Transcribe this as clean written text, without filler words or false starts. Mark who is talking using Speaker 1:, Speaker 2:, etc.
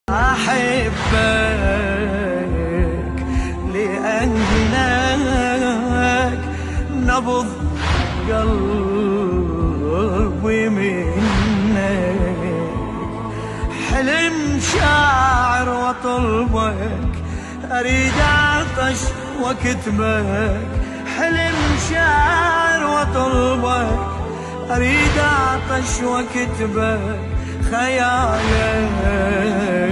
Speaker 1: أحبك لأنك نبض قلبي منك، حلم شاعر وطلبك أريد أعطش وكتبك، حلم شاعر وطلبك أريد أعطش وكتبك، خيالك